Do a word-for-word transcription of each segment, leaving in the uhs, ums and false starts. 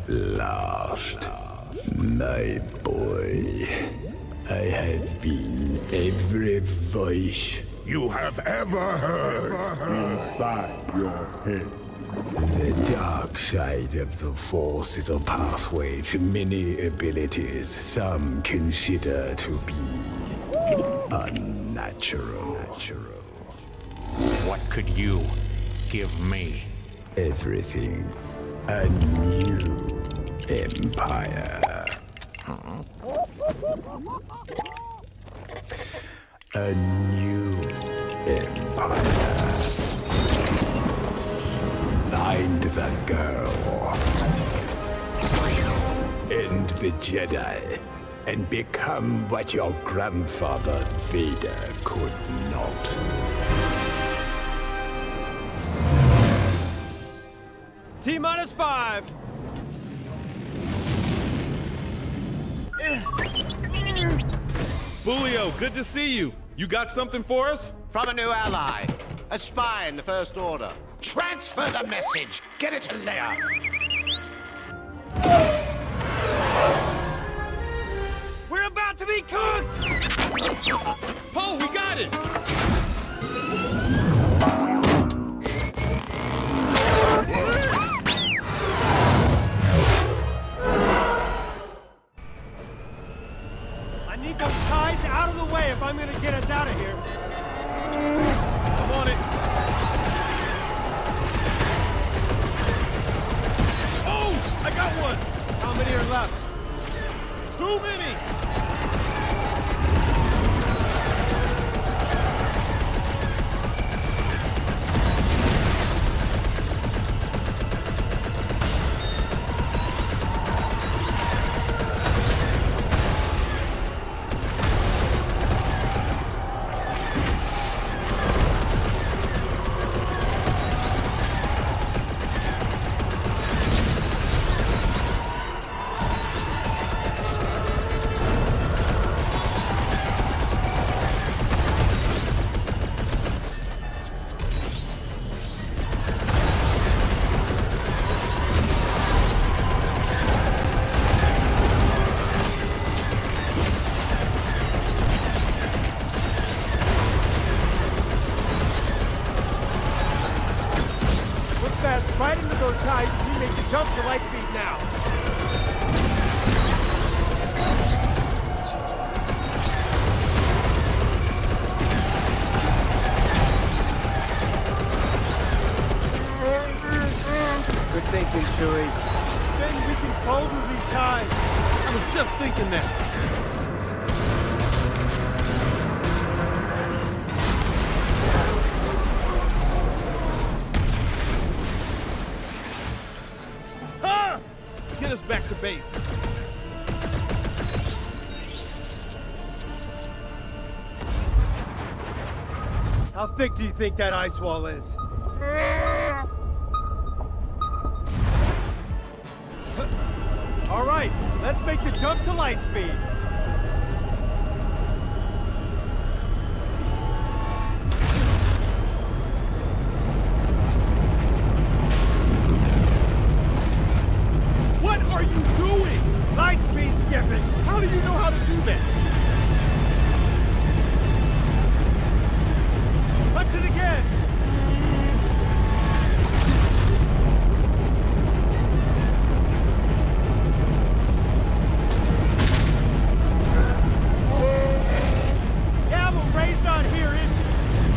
last, my boy. I have been every voice you have ever heard inside your head. The dark side of the Force is a pathway to many abilities some consider to be unnatural. What could you give me? Everything. A new empire. A new empire. Find the girl. End the Jedi. And become what your grandfather Vader could not. T minus five. Bulio, good to see you. You got something for us? From a new ally. A spy in the First Order. Transfer the message! Get it to Leia! We're about to be cooked! Oh, we got it! I need those ties out of the way if I'm gonna get us out of here. I'm on it. Oh, I got one. How many are left? Too many. Right into those ties as we make the jump to light speed now. Good thinking, Chewie. Then we can close these ties. I was just thinking that. Get us back to base. How thick do you think that ice wall is? All right, let's make the jump to light speed. Light speed skipping! How do you know how to do that? Punch it again! Yeah, but Rey's not here, is she?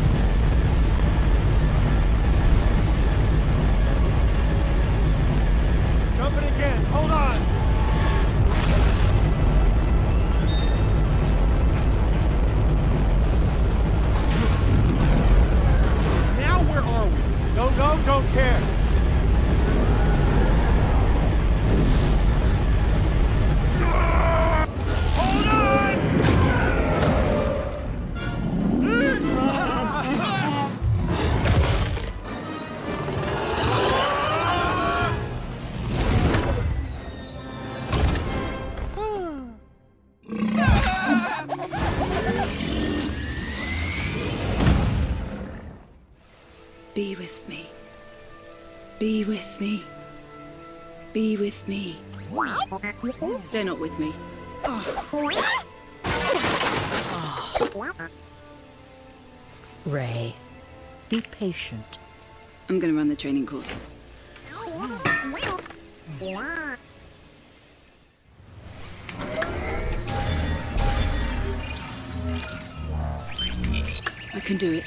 Jumping again, hold on! Don't know, don't care. Hold on! Be with me. Be with me. Be with me. They're not with me. Oh. Oh. Ray, be patient. I'm gonna run the training course. I can do it.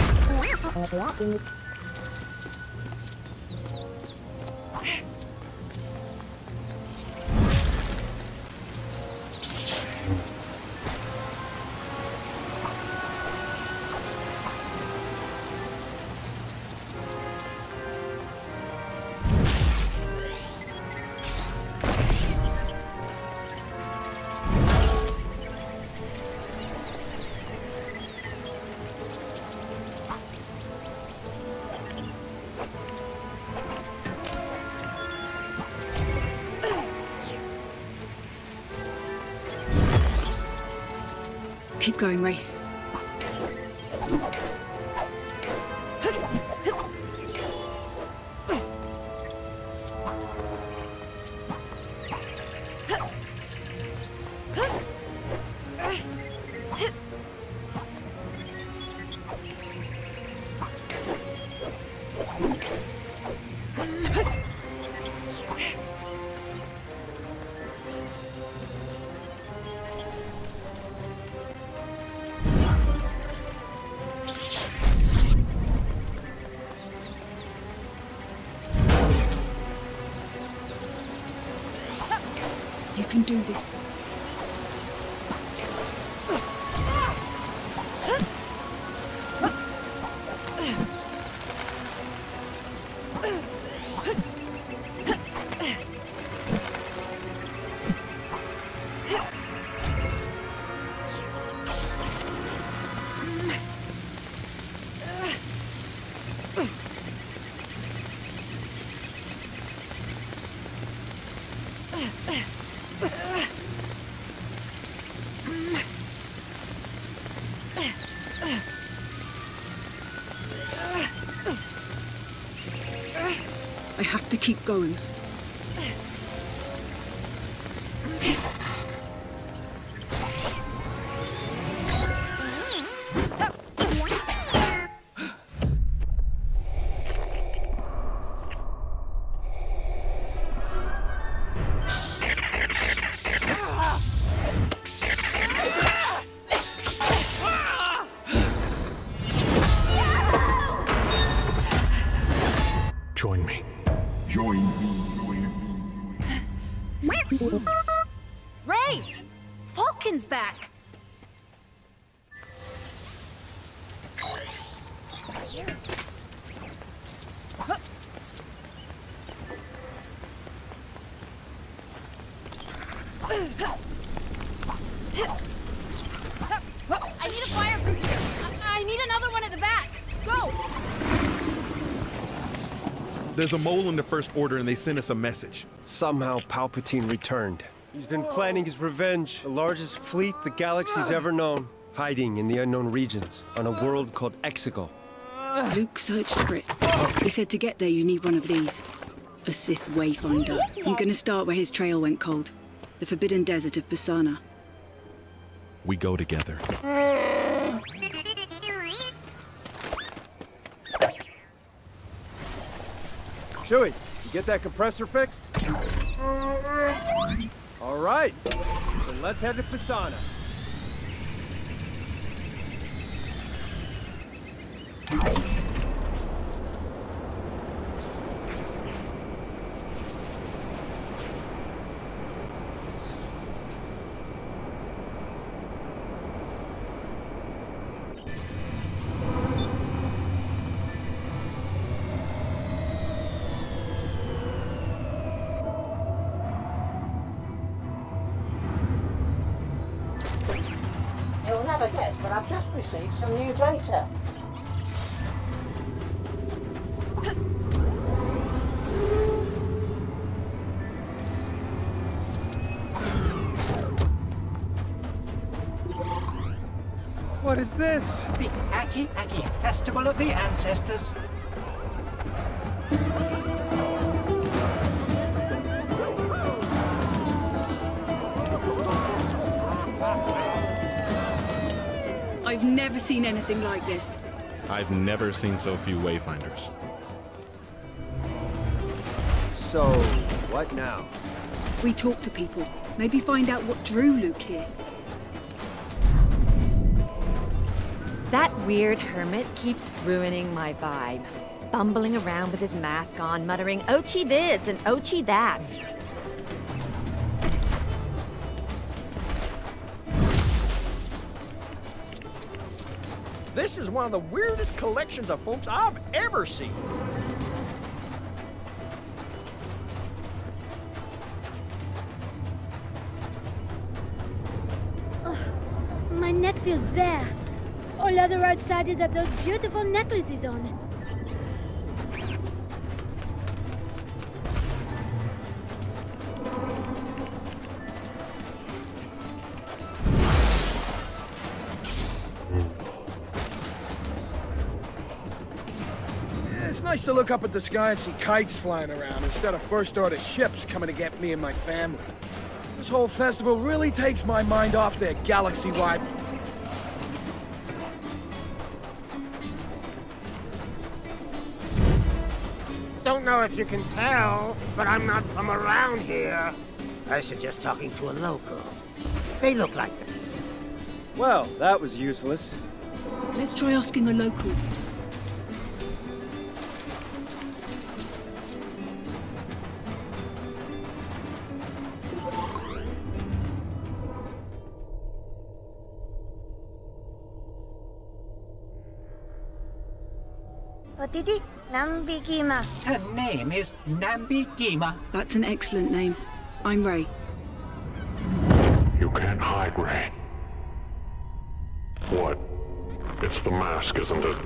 Keep going, Ray. You can do this. I have to keep going. Join me. Join me. Join me. Ray! Falcon's back! I need a fire crew here. I, I need another one at the back. Go! There's a mole in the First Order and they sent us a message. Somehow Palpatine returned. He's been planning his revenge. The largest fleet the galaxy's ever known. Hiding in the unknown regions on a world called Exegol. Luke searched for it. He said to get there you need one of these. A Sith Wayfinder. I'm gonna start where his trail went cold. The Forbidden Desert of Pisana. We go together. Chewie, you get that compressor fixed? All right, then let's head to Pisana. You'll never guess, but I've just received some new data. What is this? The Aki Aki Festival of the Ancestors. never seen anything like this. I've never seen so few Wayfinders. So, what now? We talk to people. Maybe find out what drew Luke here. That weird hermit keeps ruining my vibe. Bumbling around with his mask on, muttering, "Ochi this and Ochi that." This is one of the weirdest collections of folks I've ever seen. Oh, my neck feels bare. All other outsiders have those beautiful necklaces on. It's nice to look up at the sky and see kites flying around instead of first-order ships coming to get me and my family. This whole festival really takes my mind off their galaxy-wide... Don't know if you can tell, but I'm not from around here. I suggest talking to a local. They look like them. Well, that was useless. Let's try asking a local. Otiti Nambikima. Her name is Nambikima. That's an excellent name. I'm Ray. You can't hide, Ray. What? It's the mask, isn't it?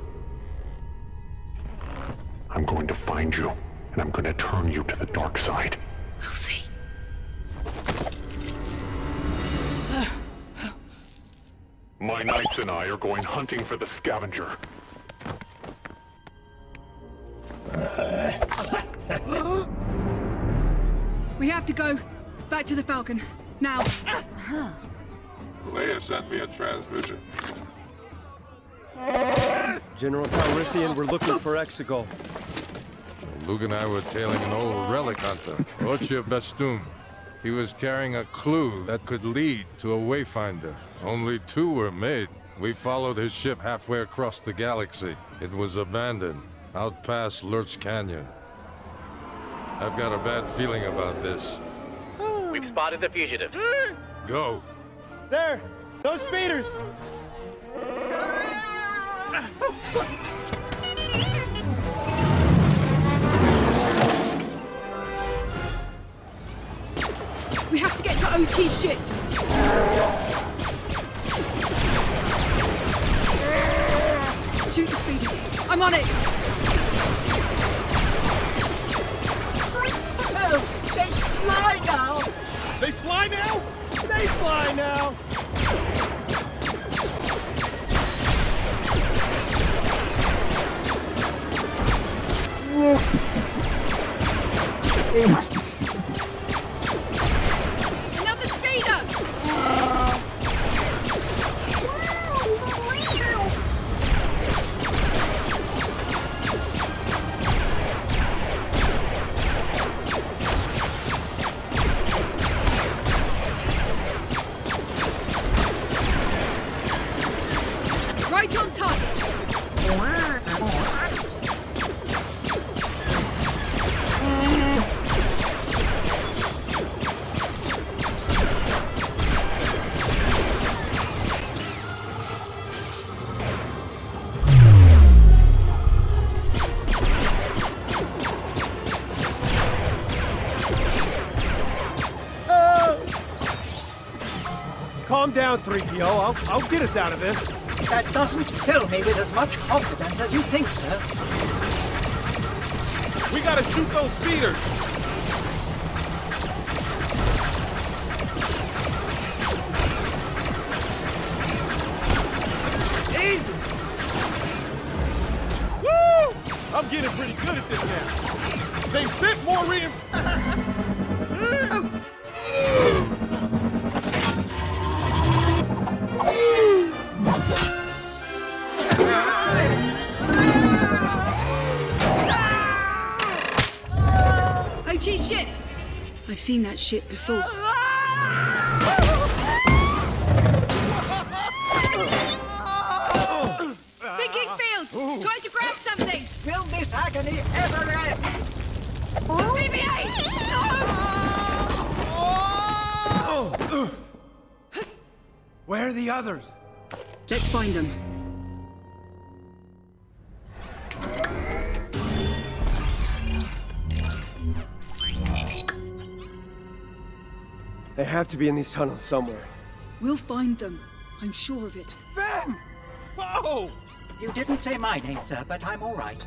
I'm going to find you, and I'm going to turn you to the dark side. We'll see. My knights and I are going hunting for the scavenger. We have to go. Back to the Falcon. Now. Leia sent me a transmission. General Calrissian, we're looking for Exegol. Luke and I were tailing an old relic hunter, Ochi Bestum. He was carrying a clue that could lead to a Wayfinder. Only two were made. We followed his ship halfway across the galaxy. It was abandoned, out past Lurch Canyon. I've got a bad feeling about this. We've spotted the fugitive. Go. There! Those speeders! We have to get to Ochi's ship! Shoot the speeders. I'm on it! Oh, they fly now! They fly now? They fly now! Another speeder! Right on target! Calm down, three P O. I'll, I'll get us out of this. That doesn't fill me with as much confidence as you think, sir. We gotta shoot those speeders! Easy! Woo! I'm getting pretty good at this now. They sent more reinforcements. Ochi's ship! I've seen that ship before. Sinking field! Try to grab something! Will this agony ever end? B B eight! Where are the others? Let's find them. They have to be in these tunnels somewhere. We'll find them. I'm sure of it. Ven! Whoa! You didn't say my name, sir, but I'm all right.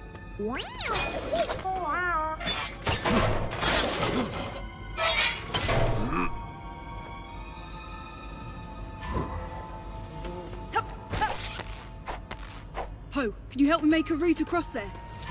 Poe, can you help me make a route across there?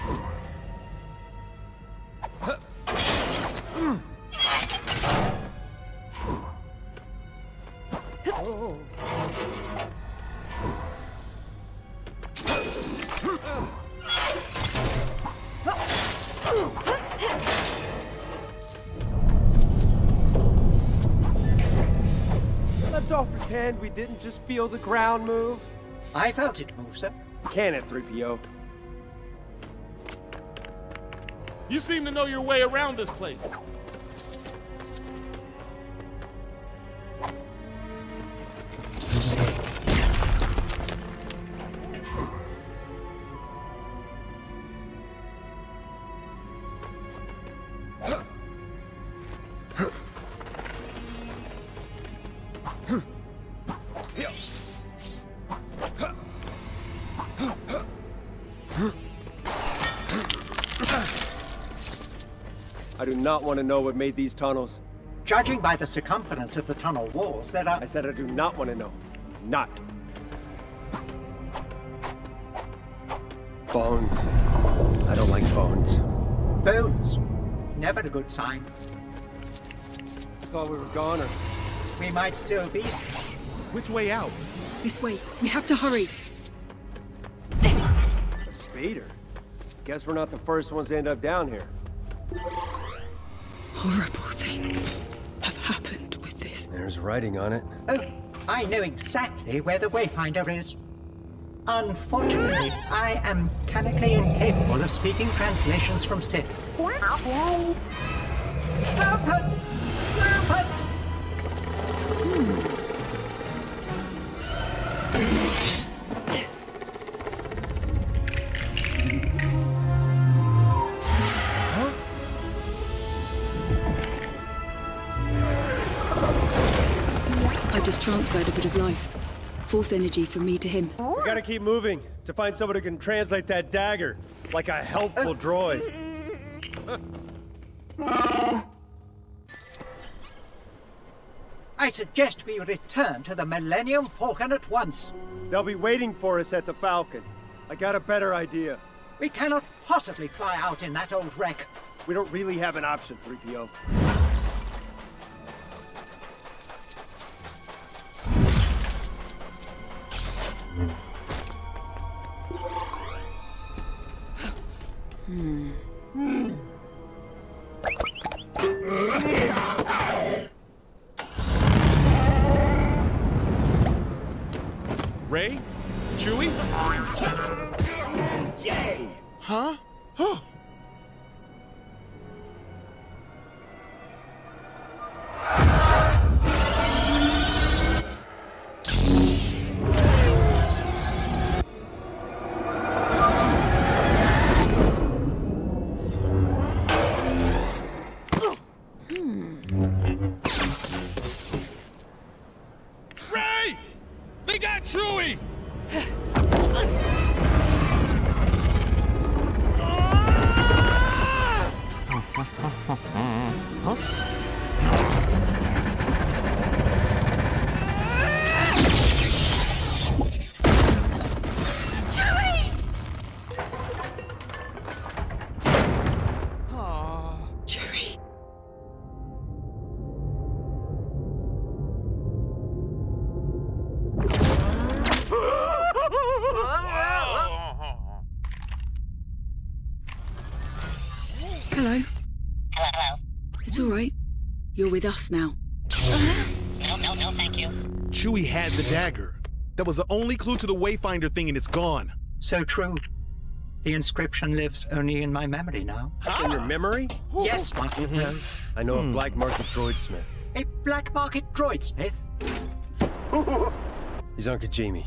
Let's all pretend we didn't just feel the ground move. I felt it move, sir. Can it, three P O? You seem to know your way around this place. I do not want to know what made these tunnels. Judging by the circumference of the tunnel walls, there are... I said I do not want to know. Not. Bones. I don't like bones. Bones. Never a good sign. I thought we were goners. We might still be. Which way out? This way. We have to hurry. A speeder? Guess we're not the first ones to end up down here. Horrible things have happened with this. There's writing on it. Oh, I know exactly where the Wayfinder is. Unfortunately, I am mechanically incapable of speaking translations from Sith. Serpent! Serpent! Hmm. I just transferred a bit of life. Force energy from me to him. We gotta keep moving to find someone who can translate that dagger. Like a helpful droid. I suggest we return to the Millennium Falcon at once. They'll be waiting for us at the Falcon. I got a better idea. We cannot possibly fly out in that old wreck. We don't really have an option, three P O. Hmm. Rey? Chewie? Yay! Huh? Huh? Rey! They got Chewie! Chewie! Chewie. Hello. Hello, hello. It's all right. You're with us now. No, no, no, thank you. Chewie had the dagger. That was the only clue to the Wayfinder thing, and it's gone. So true. The inscription lives only in my memory now. In your memory? Yes, Master. Mm-hmm. I know a black market droidsmith. A black market droidsmith? He's Uncle Jamie.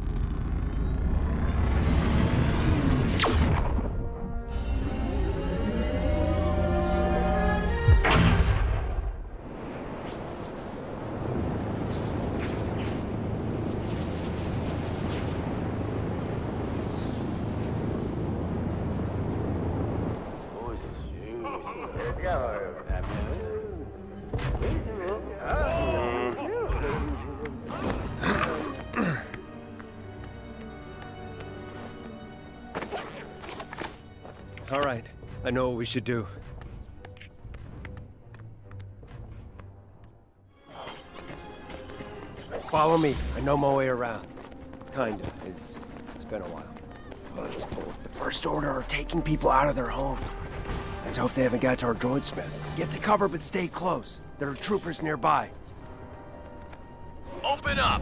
All right, I know what we should do. Follow me. I know my way around. Kinda. It's, it's been a while. Well, I was told the First Order are taking people out of their homes. Let's hope they haven't got to our droidsmith. Get to cover, but stay close. There are troopers nearby. Open up!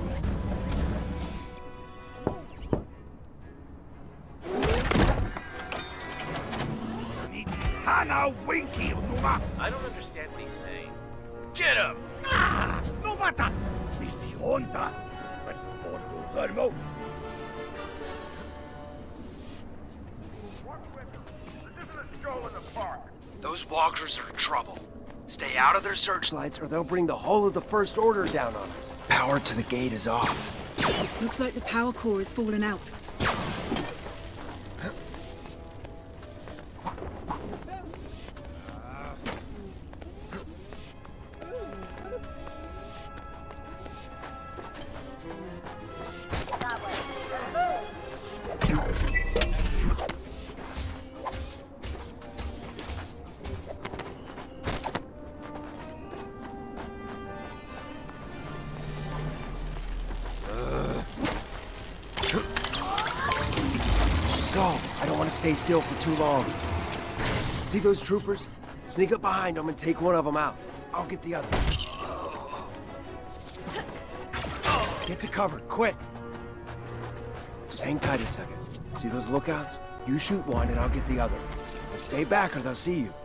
Hana Winky, Numa! I don't understand what he's saying. Get him! Ah! Novata! Misionta! Transporto Thermo! Those walkers are in trouble. Stay out of their searchlights or they'll bring the whole of the First Order down on us. Power to the gate is off. Looks like the power core has fallen out. I don't want to stay still for too long. See those troopers? Sneak up behind them and take one of them out. I'll get the other. Get to cover, quick! Just hang tight a second. See those lookouts? You shoot one and I'll get the other. And stay back or they'll see you.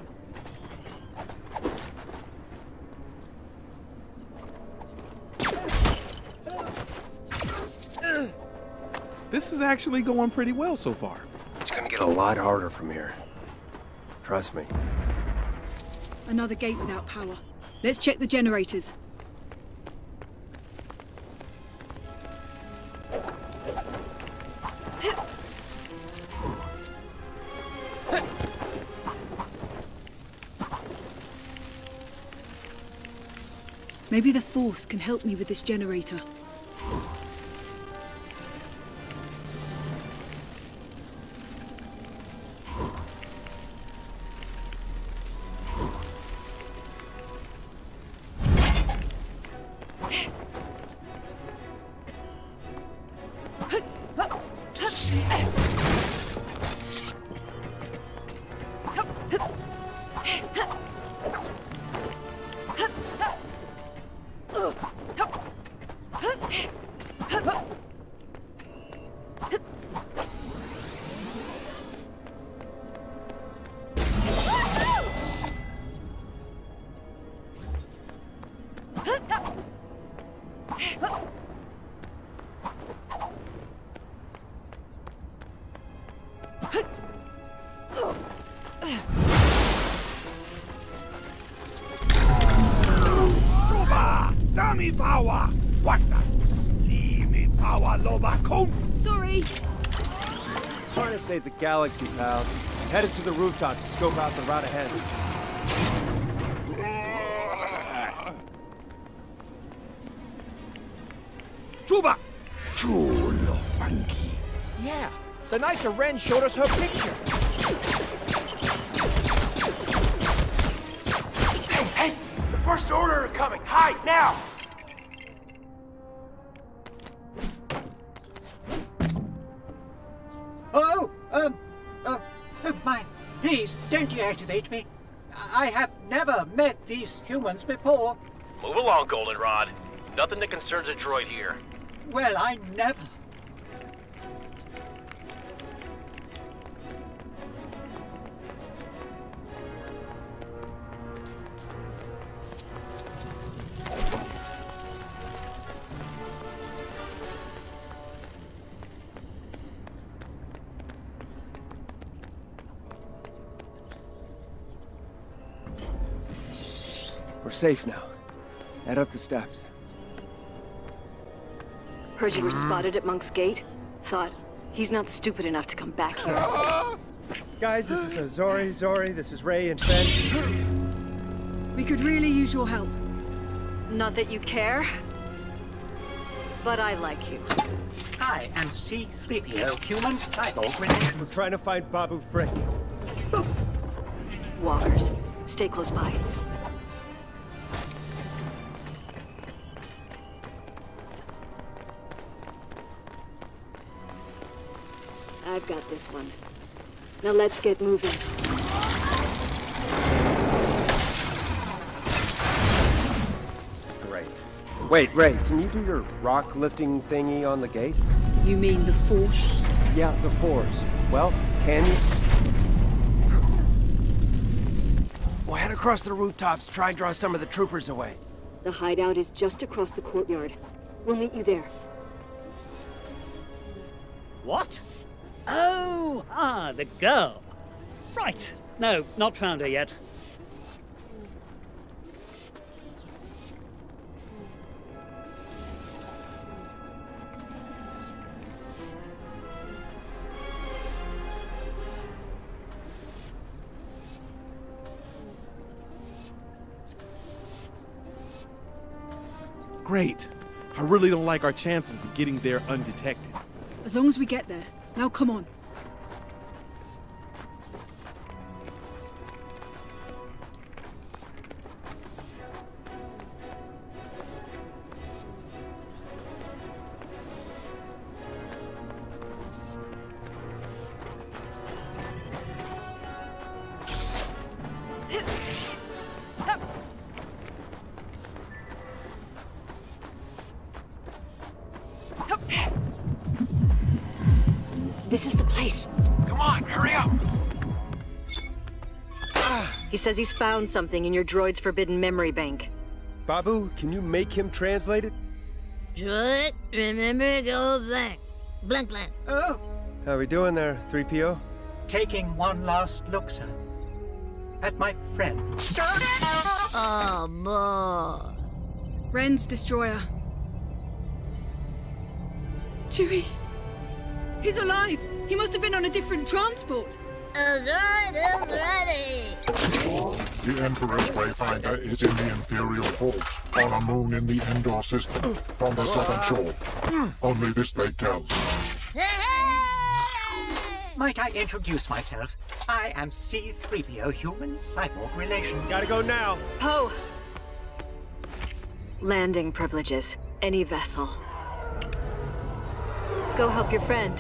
This is actually going pretty well so far. It's gonna get a lot harder from here. Trust me. Another gate without power. Let's check the generators. Maybe the Force can help me with this generator. Dami Power! What the? Steamy Power Lobacon! Sorry! Trying to save the galaxy, pal. Headed to the rooftop to scope out the route ahead. Chuba! Chulo funky. Yeah, the Knights of Ren showed us her picture. Hey, hey! The First Order are coming! Hide, now! Oh, um, uh, oh my, please, don't deactivate me. I have never met these humans before. Move along, Goldenrod. Nothing that concerns a droid here. Well, I never. We're safe now. Head up the steps. Heard you were spotted at Monk's Gate. Thought, he's not stupid enough to come back here. Guys, this is uh, Zori, Zori, this is Ray and Fen. We could really use your help. Not that you care, but I like you. I am C three P O, human cyborg relation. We're trying to find Babu Frick. Walkers, stay close by. I've got this one. Now let's get moving. Great. Wait, Ray, can you do your rock lifting thingy on the gate? You mean the Force? Yeah, the Force. Well, can you? We'll head across the rooftops, try and draw some of the troopers away. The hideout is just across the courtyard. We'll meet you there. What? Oh, ah, the girl. Right. No, not found her yet. Great. I really don't like our chances of getting there undetected. As long as we get there. Now come on. This is the place. Come on, hurry up! He says he's found something in your droid's forbidden memory bank. Babu, can you make him translate it? Droid, remember, go blank. Blank, blank. Oh! How we doing there, three P O? Taking one last look, sir. At my friend. Oh, boy. Ren's destroyer. Chewie! He's alive! He must have been on a different transport! The droid is ready! The Emperor's Wayfinder is in the Imperial Vault, on a moon in the Endor system, from the southern shore. Only this they tell. Might I introduce myself? I am C three P O, human cyborg relation. Gotta go now. Poe! Landing privileges. Any vessel. Go help your friend.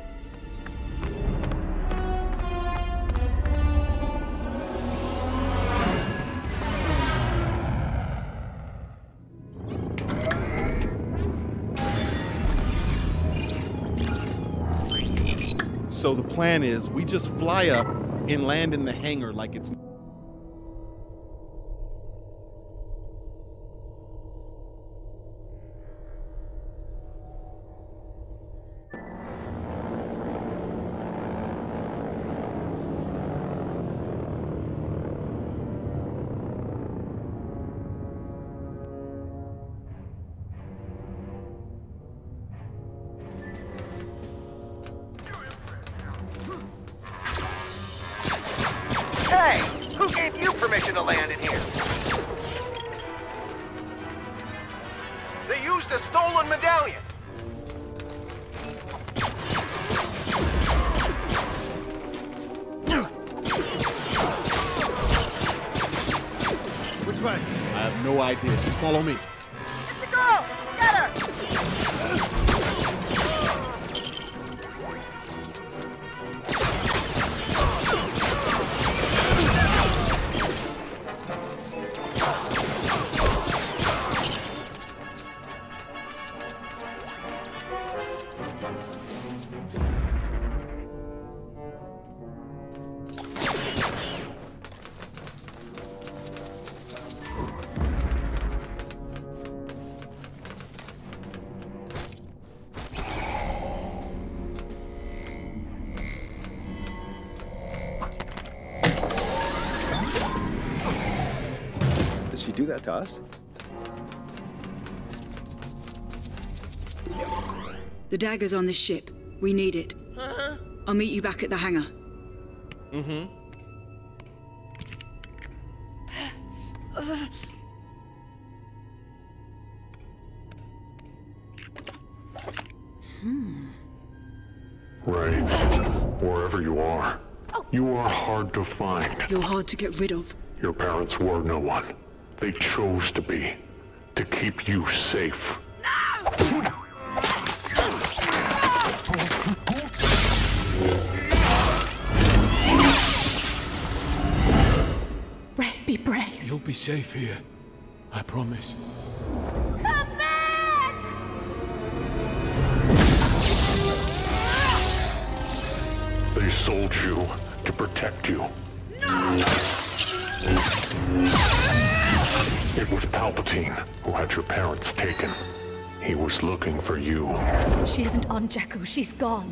So the plan is we just fly up and land in the hangar like it's... Hey! Who gave you permission to land in here? They used a stolen medallion! Which way? I have no idea. Follow me. It's the girl! Get her! Does she do that to us? The dagger's on this ship. We need it. Uh-huh. I'll meet you back at the hangar. Mm-hmm. Hmm. Ray, wherever you are, you are hard to find. You're hard to get rid of. Your parents were no one. They chose to be. To keep you safe. Ray, be brave. You'll be safe here. I promise. Come back! They sold you to protect you. No! It was Palpatine who had your parents taken. He was looking for you. She isn't on Jakku. She's gone.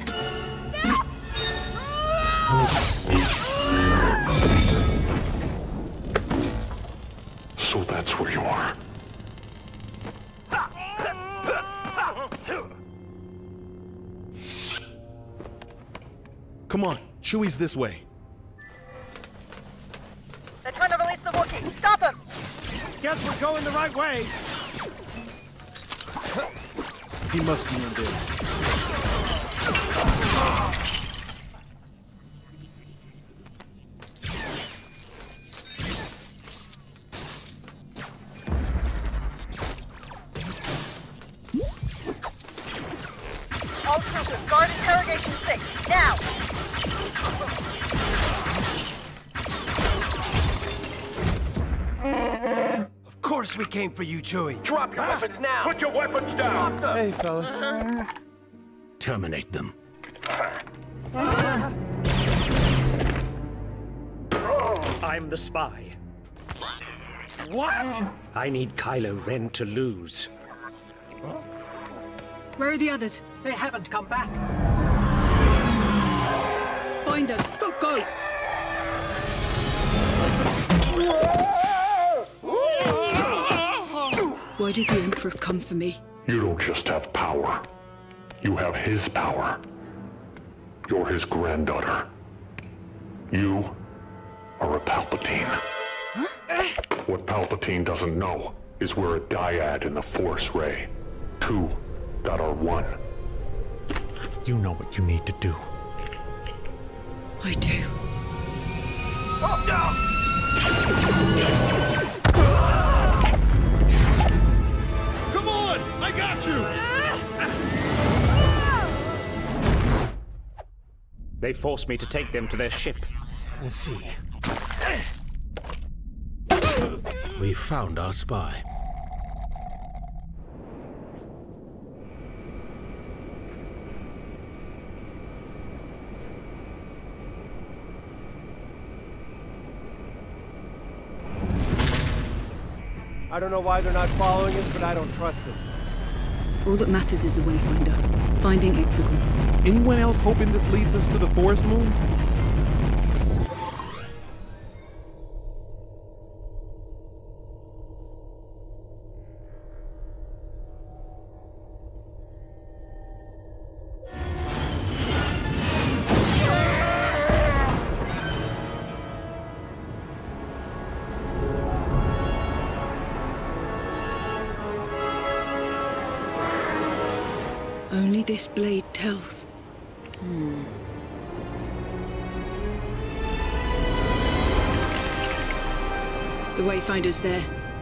So that's where you are. Come on, Chewie's this way. They're trying to release the Wookiee. Stop them! Guess we're going the right way. He must be in there. All troopers, guard interrogation six, now! Of course we came for you, Chewie. Drop your weapons now! Put your weapons down! Hey, fellas. Terminate them. I'm the spy. What? I need Kylo Ren to lose. Where are the others? They haven't come back. Find them. Go, go! Why did the Emperor come for me? You don't just have power. You have his power. You're his granddaughter. You are a Palpatine. Huh? What Palpatine doesn't know is we're a dyad in the Force, Ray. Two that are one. You know what you need to do. I do. Come on! I got you! They forced me to take them to their ship. I see. We found our spy. I don't know why they're not following us, but I don't trust them. All that matters is the Wayfinder. Finding Exegol. Anyone else hoping this leads us to the Forest Moon? Only this blade tells. Hmm. The Wayfinder's there.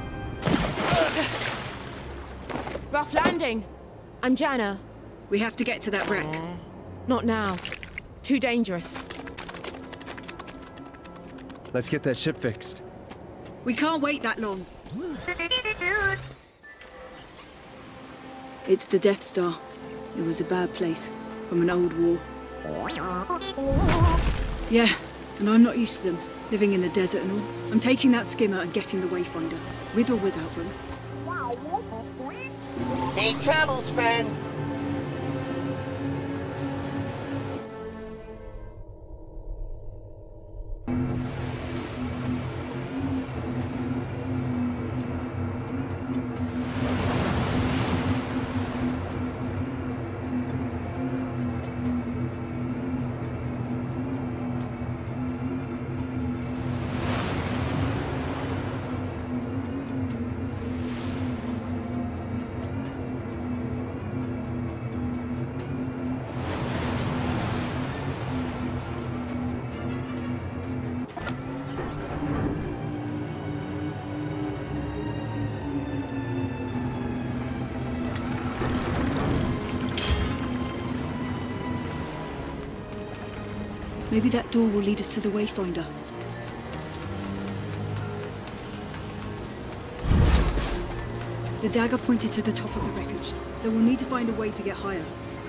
Rough landing. I'm Jana. We have to get to that wreck. Not now. Too dangerous. Let's get that ship fixed. We can't wait that long. It's the Death Star. It was a bad place, from an old war. Yeah, and I'm not used to them, living in the desert and all. I'm taking that skimmer and getting the Wayfinder, with or without them. Safe travels, friend. Maybe that door will lead us to the Wayfinder. The dagger pointed to the top of the wreckage, so we'll need to find a way to get higher.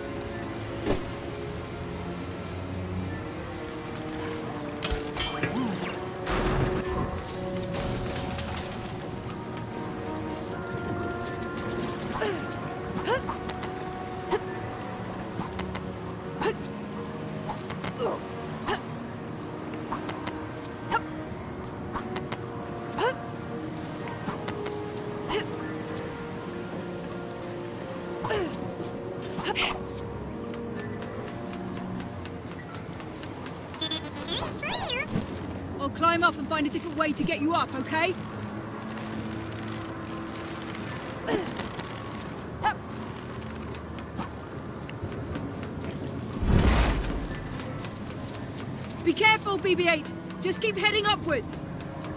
I'll climb up and find a different way to get you up, okay? Be careful, B B eight. Just keep heading upwards.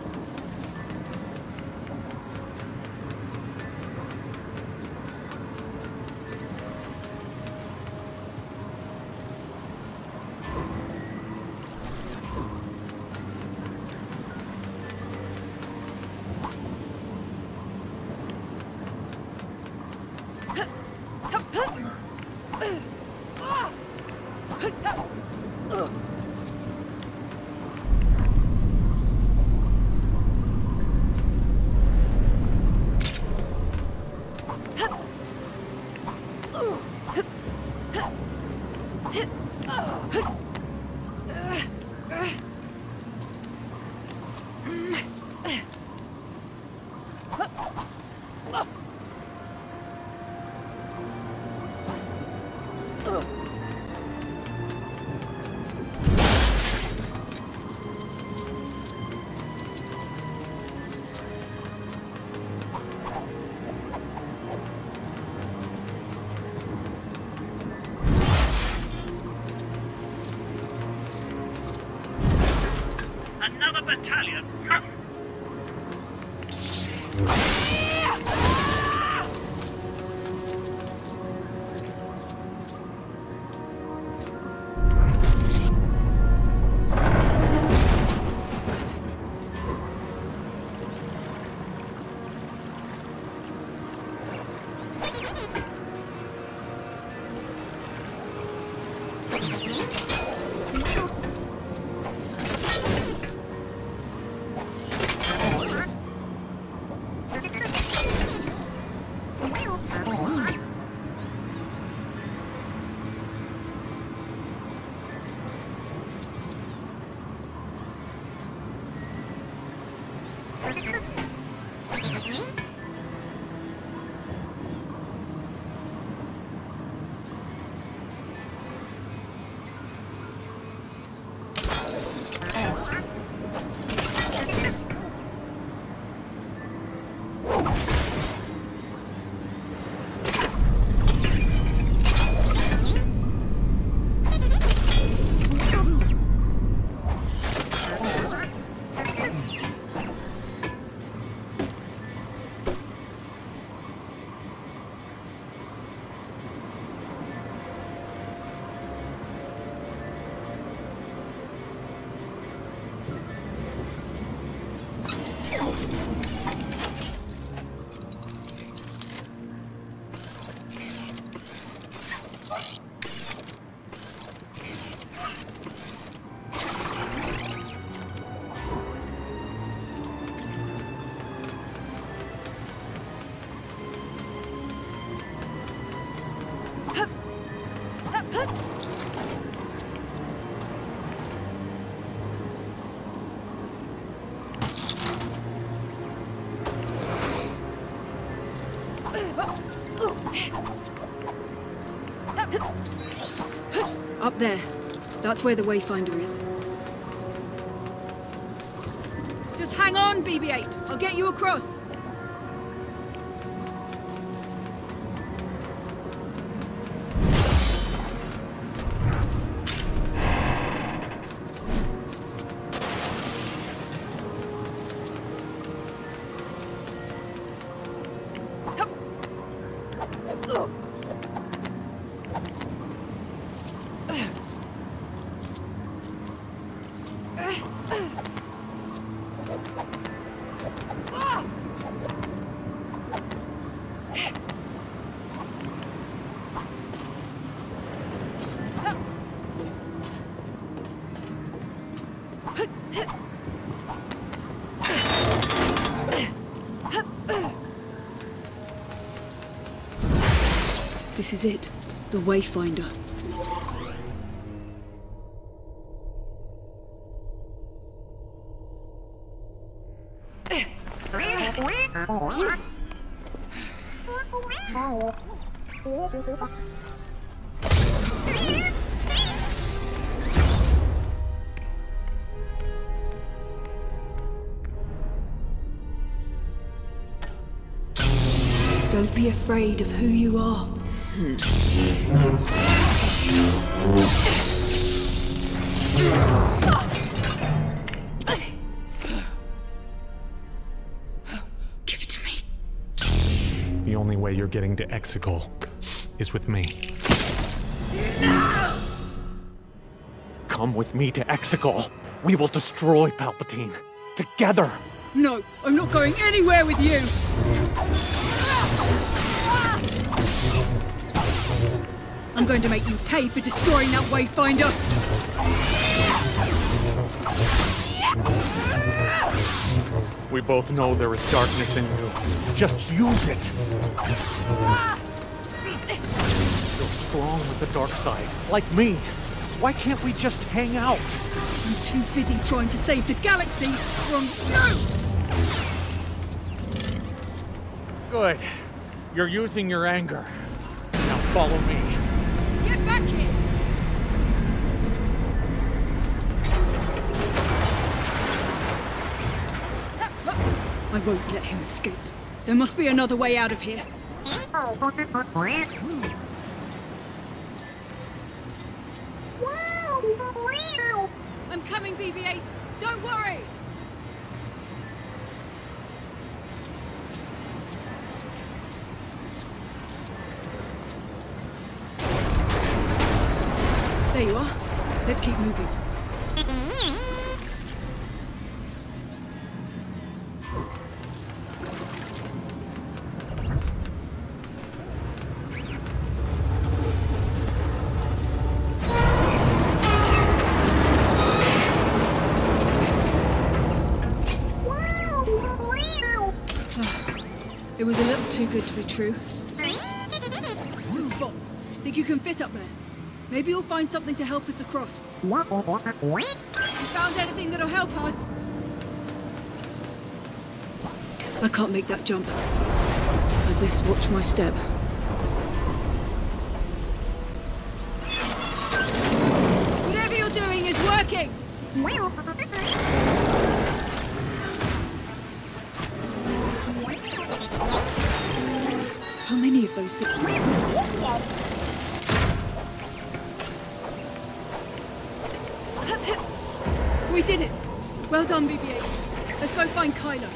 Another battalion? Huh. Up there. That's where the Wayfinder is. Just hang on, B B eight. I'll get you across. This is it. The Wayfinder. Don't be afraid of who you are. Give it to me. The only way you're getting to Exegol is with me. Come with me to Exegol. We will destroy Palpatine. Together. No, I'm not going anywhere with you! I'm going to make you pay for destroying that Wayfinder! We both know there is darkness in you. Just use it! You're strong with the dark side, like me. Why can't we just hang out? I'm too busy trying to save the galaxy from you! Good. You're using your anger. Now follow me. Get back here! I won't let him escape. There must be another way out of here. I'm coming, B B eight! Don't worry! There you are. Let's keep moving. It was a little too good to be true. Good spot. Think you can fit up there? Maybe you'll find something to help us across. You found anything that'll help us? I can't make that jump. I'd best watch my step. Whatever you're doing is working! How many of those things? We did it! Well done, B B eight. Let's go find Kylo.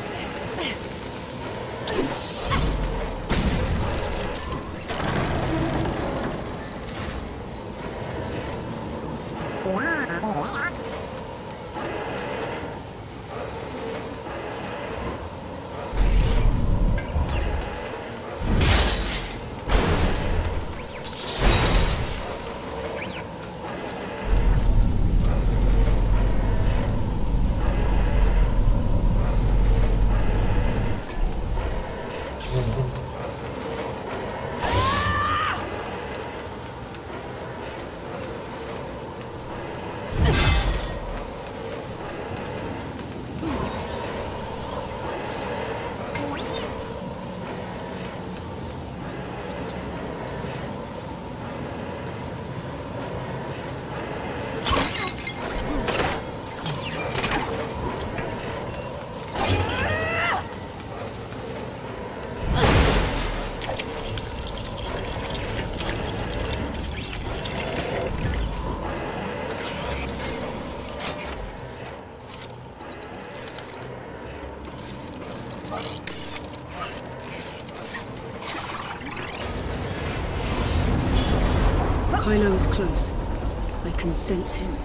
Kylo is close. I can sense him.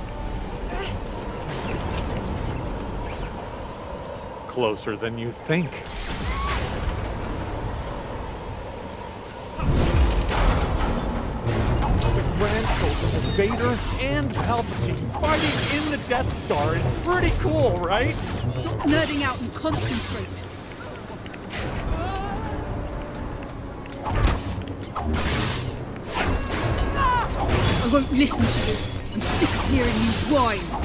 Closer than you think. The grandchildren of Vader and Palpatine fighting in the Death Star is pretty cool, right? Stop nerding out and concentrate. I won't listen to you. I'm sick of hearing you whine.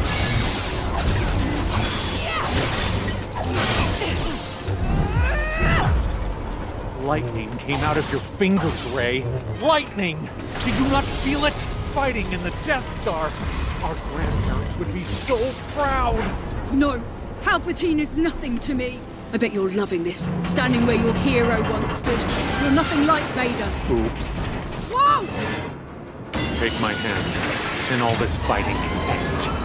Lightning came out of your fingers, Rey. Lightning! Did you not feel it? Fighting in the Death Star. Our grandparents would be so proud. No, Palpatine is nothing to me. I bet you're loving this, standing where your hero once stood. You're nothing like Vader. Oops. Whoa! Take my hand, and all this fighting can end.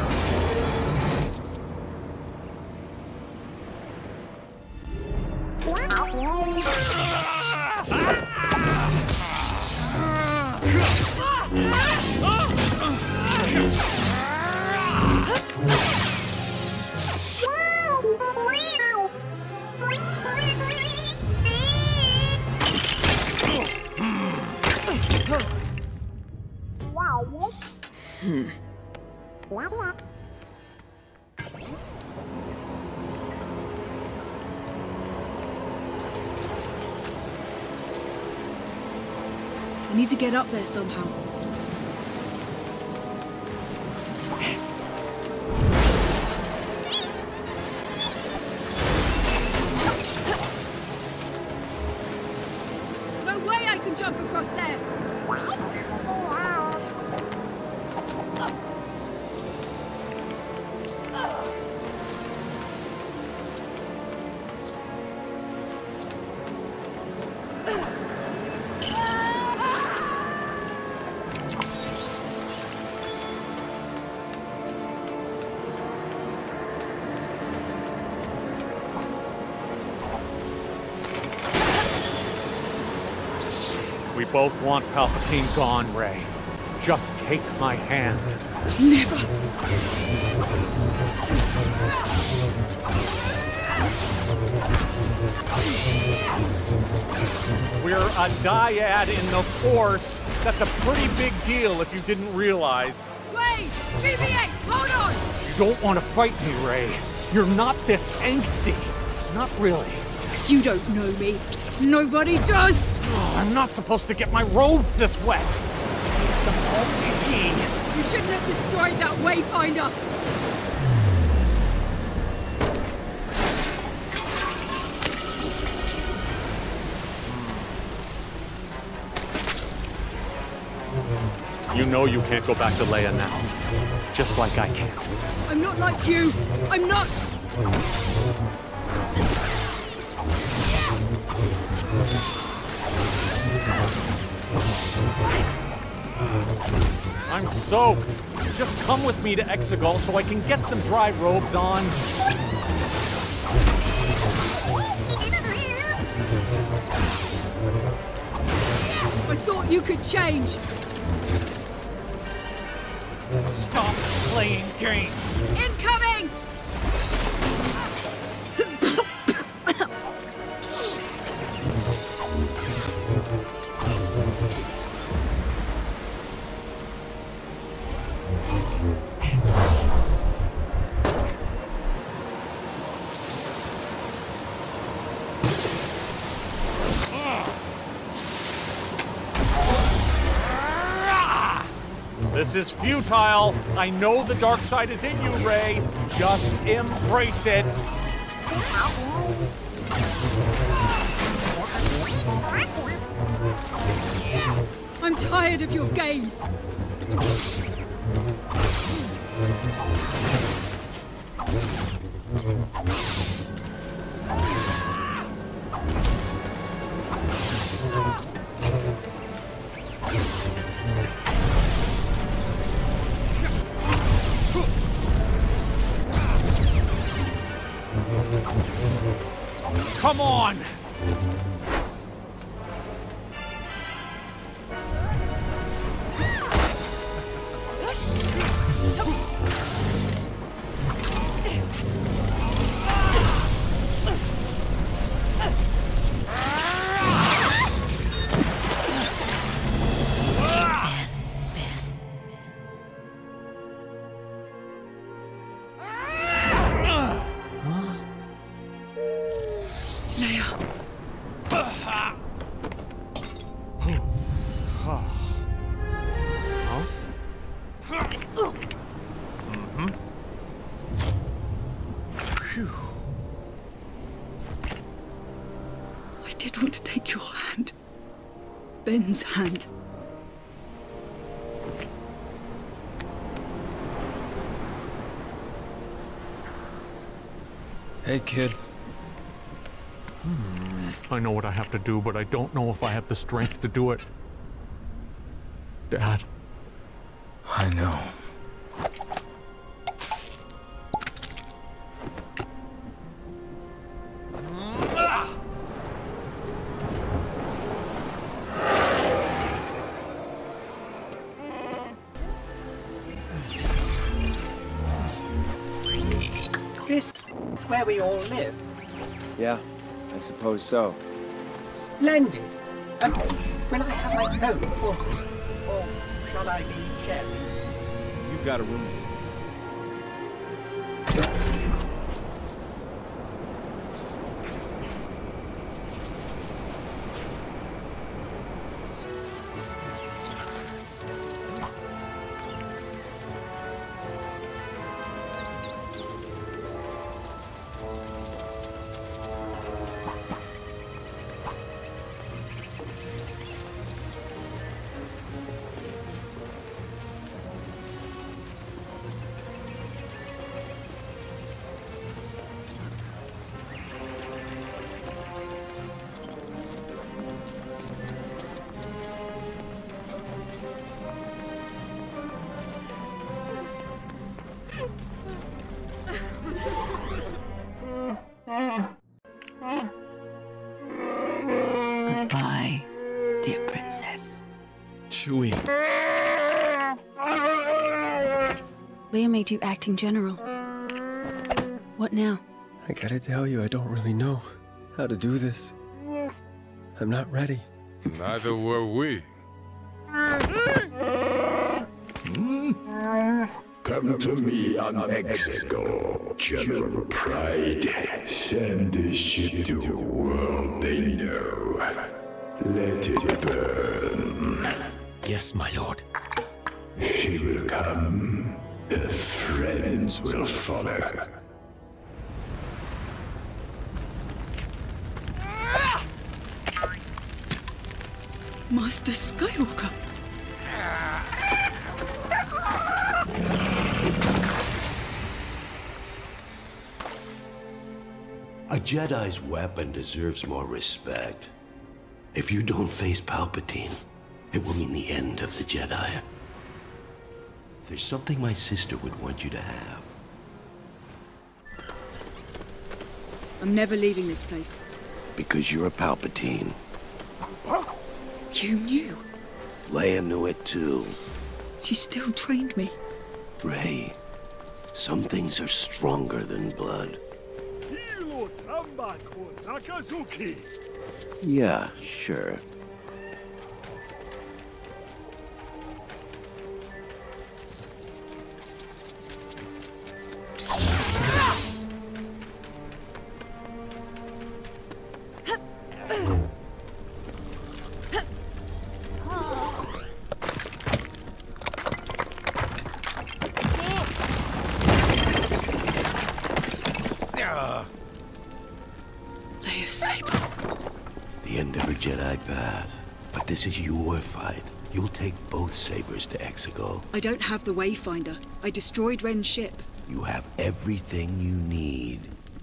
Hmm. I need to get up there somehow. No way I can jump across there! We both want Palpatine gone, Rey. Just take my hand. Never! We're a dyad in the Force. That's a pretty big deal if you didn't realize. Wait! B B eight, hold on! You don't want to fight me, Rey. You're not this angsty. Not really. You don't know me. Nobody does! Oh, I'm not supposed to get my robes this wet. It's the faulty key. You shouldn't have destroyed that Wayfinder. You know you can't go back to Leia now. Just like I can't. I'm not like you. I'm not! I'm soaked. Just come with me to Exegol so I can get some dry robes on. I thought you could change. Stop playing games. Incoming! This is futile. I know the dark side is in you, Rey. Just embrace it. I'm tired of your games. Come on! did want to take your hand. Ben's hand. Hey, kid. Hmm. I know what I have to do, but I don't know if I have the strength to do it. Dad. I know. This is where we all live. Yeah, I suppose so. Splendid. Um, will I have my own quarters? Or shall I be sharing? You've got a room. Goodbye, dear princess. Chewie. Leia made you acting general. What now? I gotta tell you, I don't really know how to do this. I'm not ready. Neither were we. Come to me on Exegol, General Pride. Send this ship to a world they know. Let it burn. Yes, my lord. She will come. Her friends will follow. Master Skywalker. A Jedi's weapon deserves more respect. If you don't face Palpatine, it will mean the end of the Jedi. There's something my sister would want you to have. I'm never leaving this place. Because you're a Palpatine. You knew. Leia knew it too. She still trained me. Rey, some things are stronger than blood. Yeah, sure. Leia's saber. The end of her Jedi path. But this is your fight. You'll take both sabers to Exegol. I don't have the Wayfinder. I destroyed Ren's ship. You have everything you need.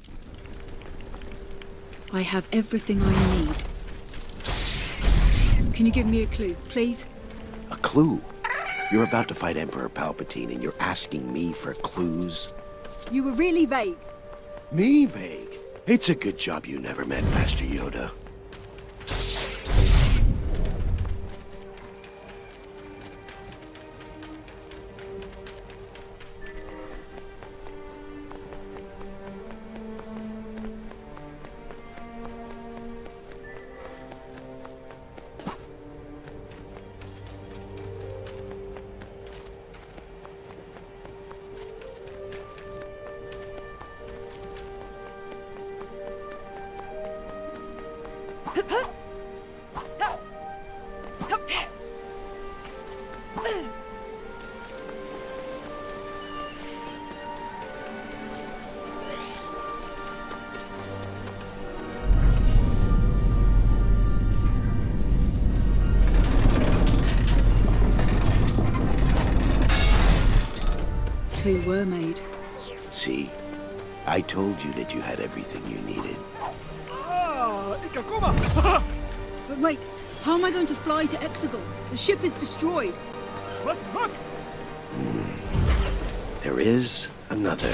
I have everything I need. Can you give me a clue, please? A clue? You're about to fight Emperor Palpatine and you're asking me for clues? You were really vague. Me vague? It's a good job you never met Master Yoda. two were made. See? I told you that you had everything you needed. Ah, Ikakuma! But wait, how am I going to fly to Exegol? The ship is destroyed. Look, look! There is another.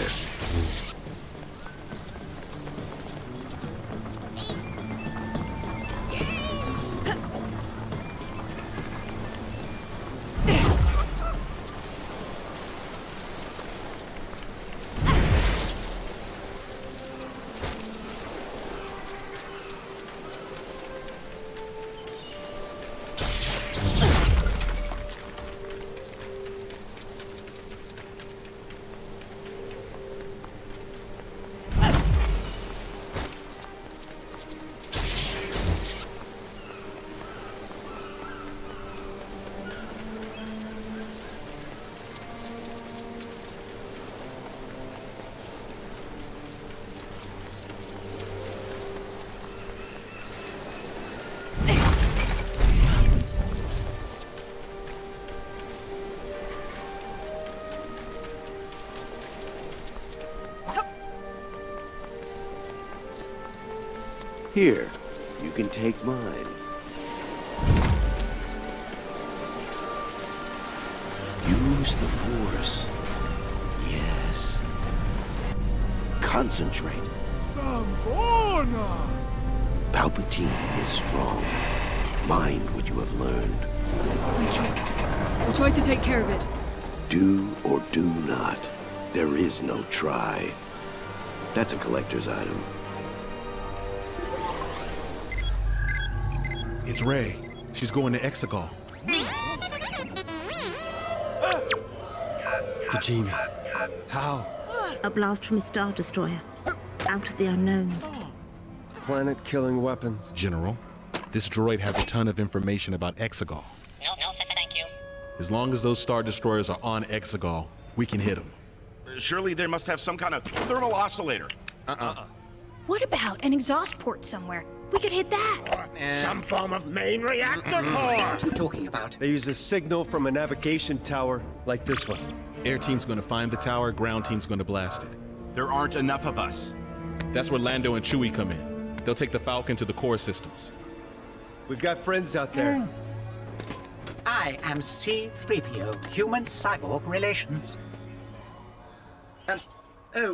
Here, you can take mine. Use the Force. Yes. Concentrate. Sambona! Palpatine is strong. Mind what you have learned. Thank you. I'll try to take care of it. Do or do not. There is no try. That's a collector's item. It's Rey. She's going to Exegol. The genie. How? A blast from a Star Destroyer. Out of the unknowns. Planet-killing weapons. General, this droid has a ton of information about Exegol. No, no, thank you. As long as those Star Destroyers are on Exegol, we can hit them. Surely they must have some kind of thermal oscillator. Uh-uh. What about an exhaust port somewhere? We could hit that. Some form of main reactor core. What are you talking about? They use a signal from a navigation tower like this one. Air team's gonna find the tower, ground team's gonna blast it. There aren't enough of us. That's where Lando and Chewie come in. They'll take the Falcon to the core systems. We've got friends out there. I am C three P O, Human-Cyborg Relations. Um, oh.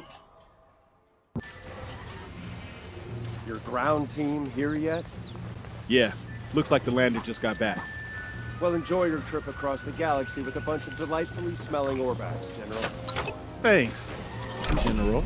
Your ground team here yet? Yeah, looks like the lander just got back. Well, enjoy your trip across the galaxy with a bunch of delightfully smelling Orbaks, General. Thanks, General.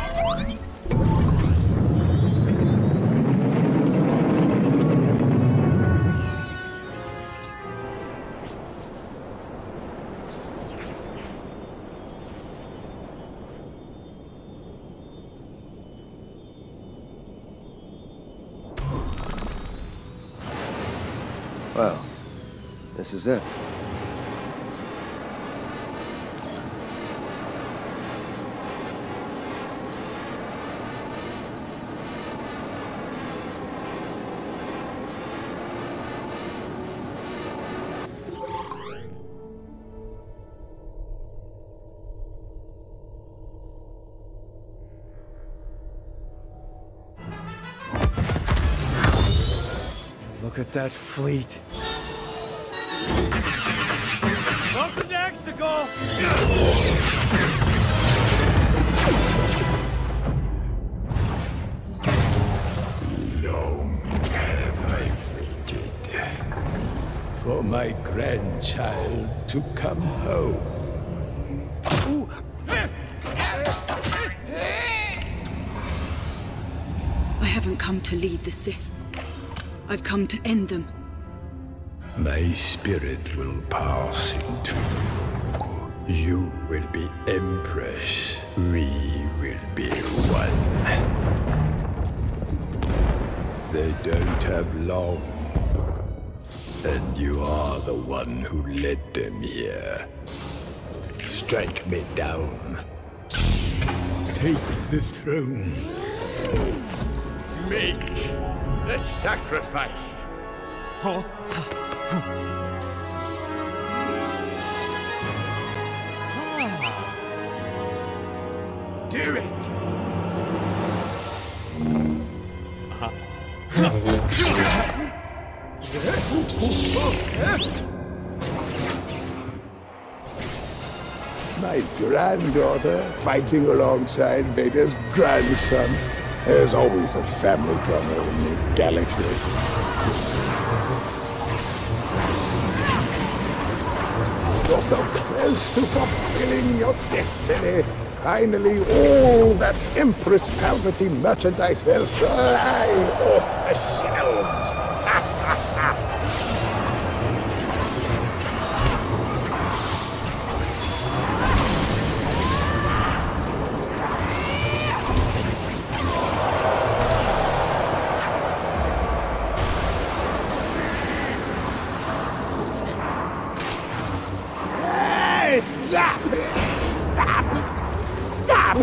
Well, this is it. Look at that fleet. Welcome to Exegol! Long have I waited for my grandchild to come home. I haven't come to lead the Sith. I've come to end them. My spirit will pass into you. You will be Empress. We will be one. They don't have long. And you are the one who led them here. Strike me down. Take the throne. Make the sacrifice. Huh? to it! My granddaughter fighting alongside Vader's grandson. There's always a family drama in this galaxy. You're so close to fulfilling your destiny. Finally, all that Empress Palpatine merchandise will fly off the shelves. Zap! Zap! Zap!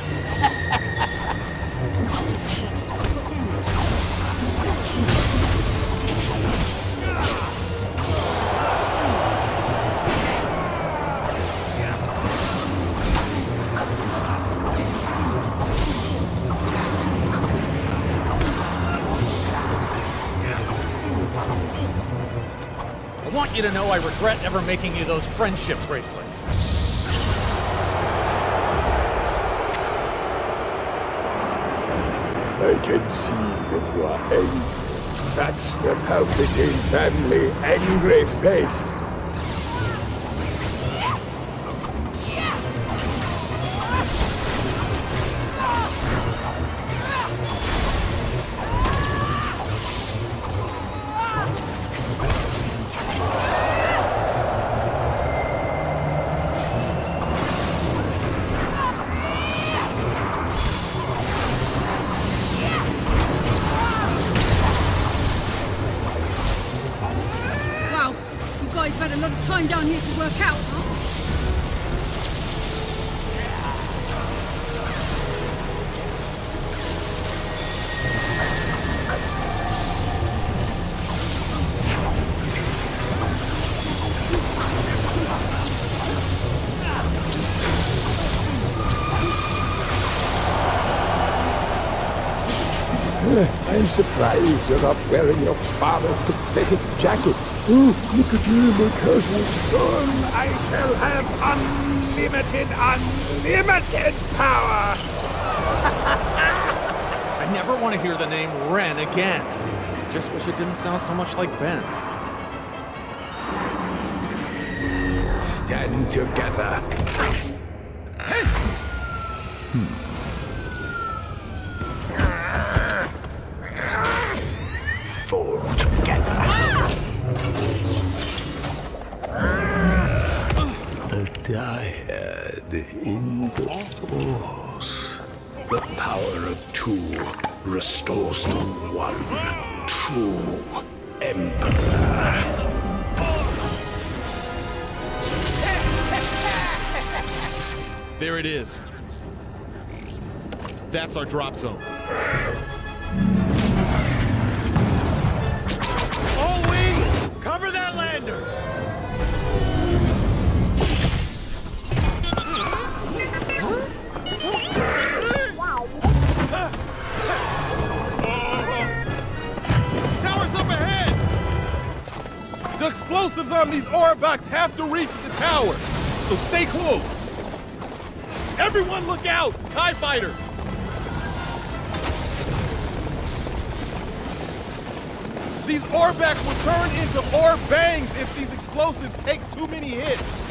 I want you to know I regret ever making you those friendship bracelets. I can see that you are angry. That's the Palpatine family angry face. Spent a lot of time down here to work out, huh? I'm surprised you're not wearing your father's pathetic jacket. Oh, look at you, my cousin. Soon I shall have unlimited, unlimited power! I never want to hear the name Ren again. Just wish it didn't sound so much like Ben. Stand together. Hmm. Fall together. The dyad in the Force. The power of two restores the one true Emperor. There it is. That's our drop zone. All wings, cover that lander! Tower's up ahead! The explosives on these Orbots have to reach the tower, so stay close. Everyone look out! TIE fighter! These Orbaks will turn into Orbangs if these explosives take too many hits.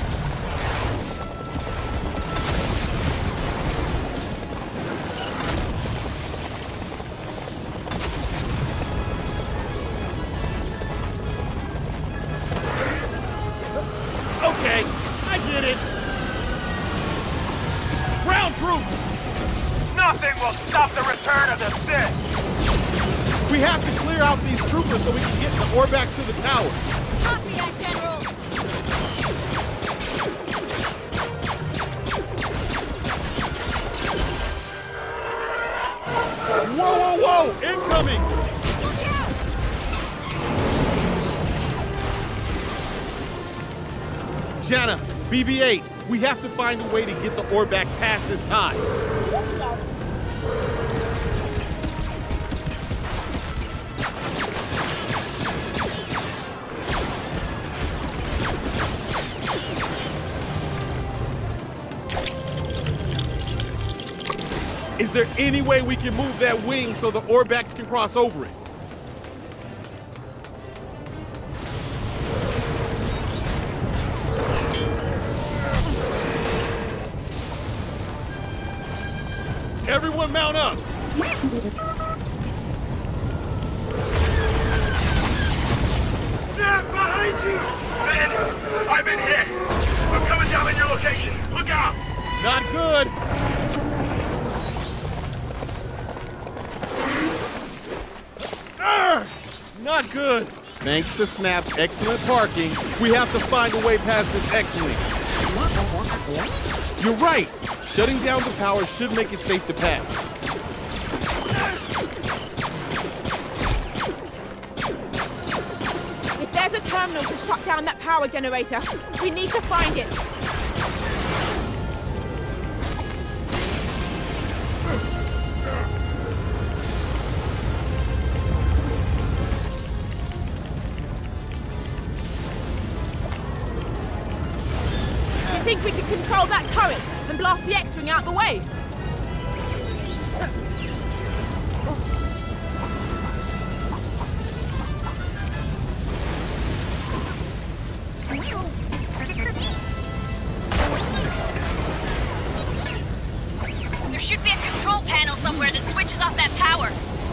Okay, I get it. Ground troops! Nothing will stop the return of the Sith! We have to clear out these troopers so we can get the Orbaks to the tower. Copy that, General! Whoa, whoa, whoa! Incoming! Janna, B B eight, we have to find a way to get the Orbax past this tie. Is there any way we can move that wing so the Orbax can cross over it? Everyone mount up! Snap behind you! Ben, I've been hit! I'm coming down on your location! Look out! Not good! Urgh! Not good! Thanks to Snap's excellent parking, we have to find a way past this X-Wing. You're right! Shutting down the power should make it safe to pass. If there's a terminal to shut down that power generator, we need to find it. You think we can control that turret and blast the X-Wing out the way? There should be a control panel somewhere that switches off that power.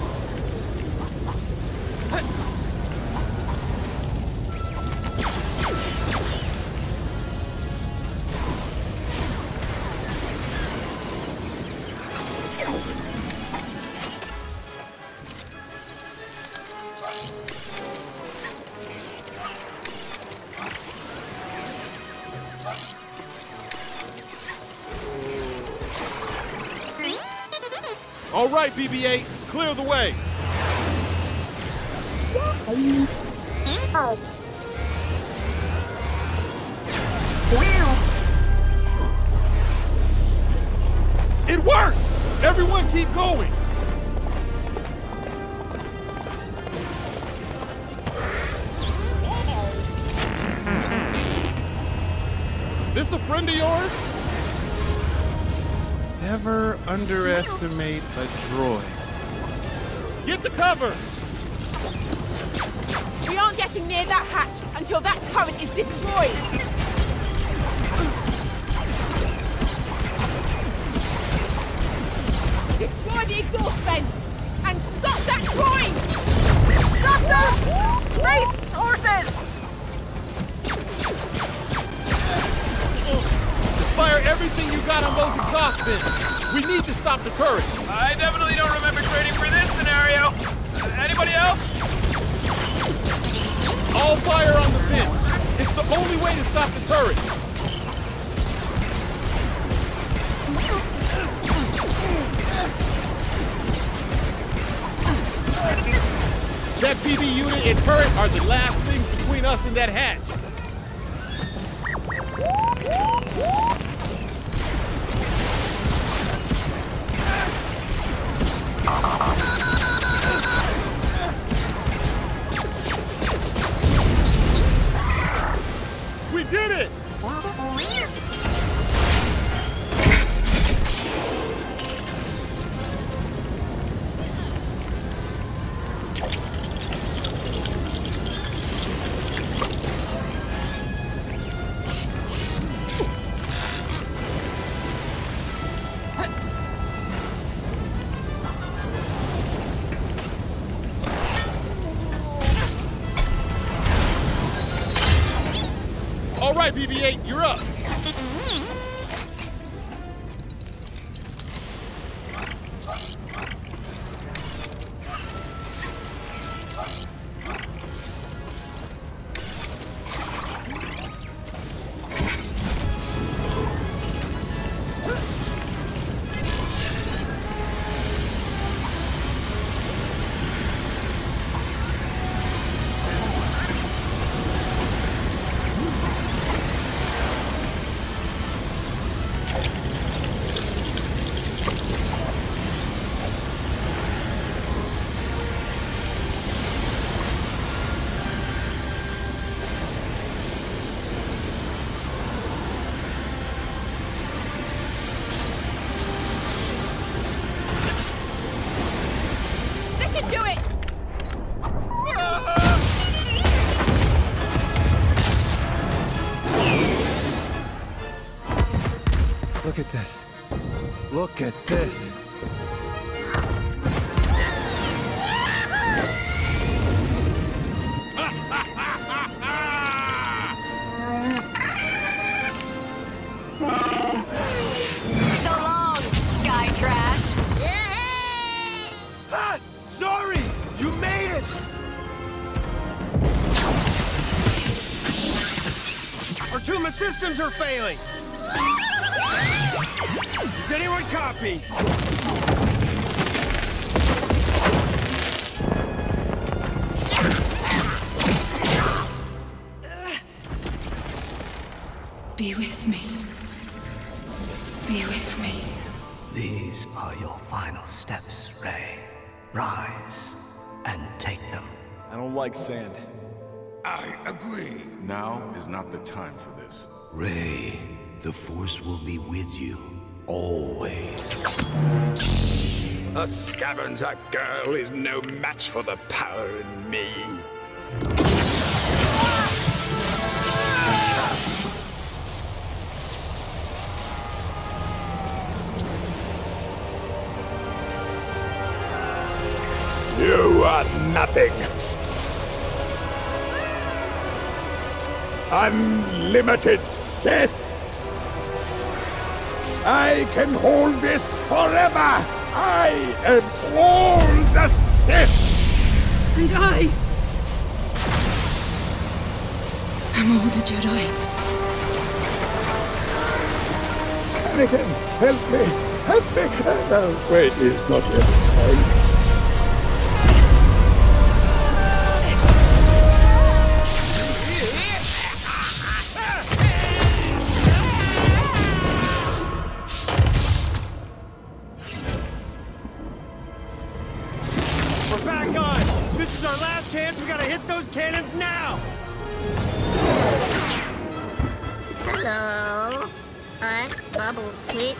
All right, B B eight, clear the way. It worked! Everyone keep going! This a friend of yours? Never underestimate a droid. Get the cover! We aren't getting near that hatch until that turret is destroyed. Destroy the exhaust vents and stop that droid! Stop them! Race horses! Fire everything you got on those exhaust vents. We need to stop the turret. I definitely don't remember training for this scenario. Uh, anybody else? All fire on the vents. It's the only way to stop the turret. That P B unit and turret are the last things between us and that hatch. We did it! All right, B B eight, you're up. Look at this. Look at this. So long, Sky Trash. Ah! Sorry! You made it! Our Tuma systems are failing! Does anyone copy? Be with me. Be with me. These are your final steps, Rey. Rise and take them. I don't like sand. I agree. Now is not the time for this. Rey, the Force will be with you, always. A scavenger girl is no match for the power in me. You are nothing. Unlimited Sith. I can hold this forever. I am all the Sith. And I am all the Jedi. Anakin, help me. Help me. No, wait, it's not yet time. We're back on! This is our last chance, we gotta hit those cannons now! Hello. I double click.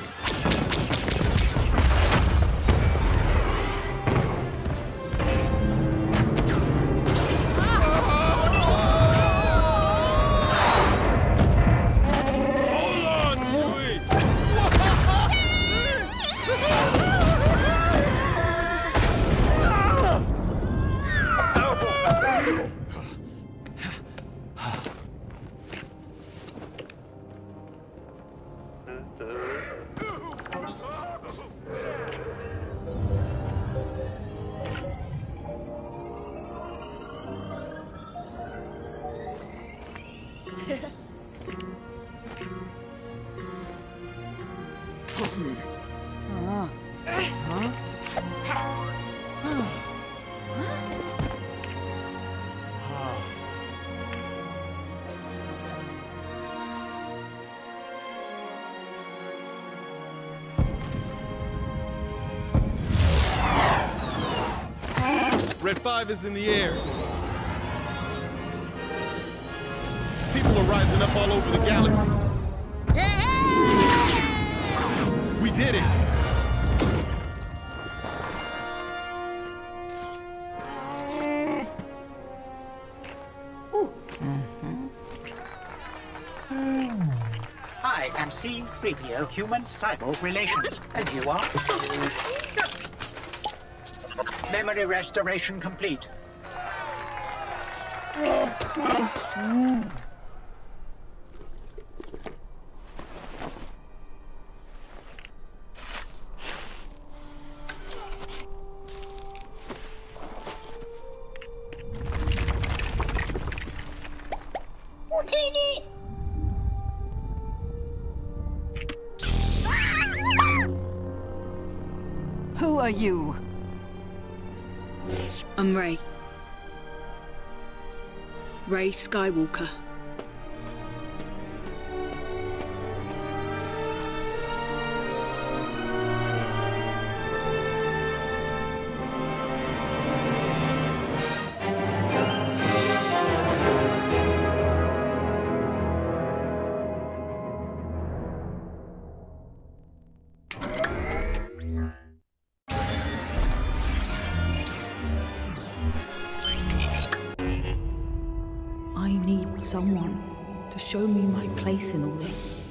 Hold on, Chewie! Red five is in the air. People are rising up all over the galaxy. We did it! I am C three P O Human-Cyborg Relations, and you are? Memory restoration complete. Who are you? I'm Rey. Rey Skywalker. I need someone to show me my place in all this.